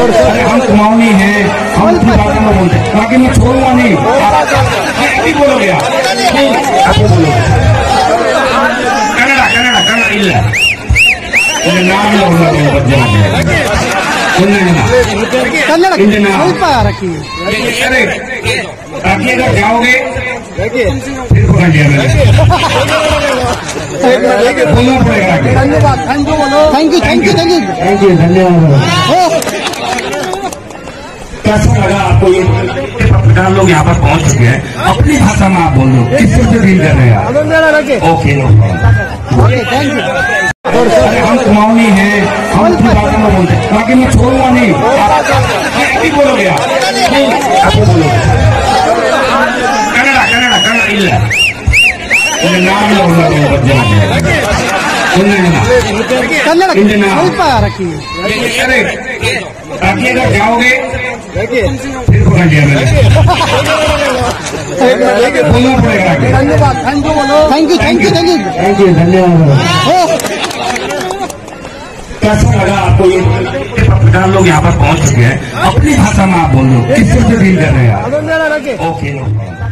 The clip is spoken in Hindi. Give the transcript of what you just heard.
अरे हम कुमाऊनी हैं, हम अपनी भाषा में बोलते हैं, बाकी मैं छोड़ूंगा नहीं। अभी बोलोगे आप, अभी बोलोगे कन्नड़ा कन्नड़ा कन्नड़ा ಇಲ್ಲ नाम कन्नड़ ಸ್ವಲ್ಪ रखी। अरे ताकि अगर जाओगे फिर पकड़ लिया बोलना पड़ेगा। धन्यवाद, थैंक यू बोलो। Thank you thank you thank you thank you, धन्यवाद। कैसा लगा आपको? ये पत्रकार लोग यहाँ पर पहुँच चुके हैं, अपनी भाषा में आप बोल दो, किससे डील कर रहे हैं आप? Okay thank you. अरे हम कुमाऊनी हैं, हम अपनी भाषा में बोलते हैं, बाकी मैं छोड़ूंगा नहीं। अभी बोलोगे आप, अभी बोलोगे कन्नड़ा कन्नड़ा कन्नड़ा ಇಲ್ಲ नाम कन्नड़ ಸ್ವಲ್ಪ रखी। अरे ताकि अगर जाओगे फिर पकड़ लिया बोलना पड़ेगा। धन्यवाद, थैंक यू बोलो। Thank you thank you thank you thank you, धन्यवाद। कैसा लगा आपको? ये पत्रकार लोग यहाँ पर पहुँच चुके हैं, अपनी भाषा में आप बोल दो, किससे डील कर रहे हैं आप? ओके।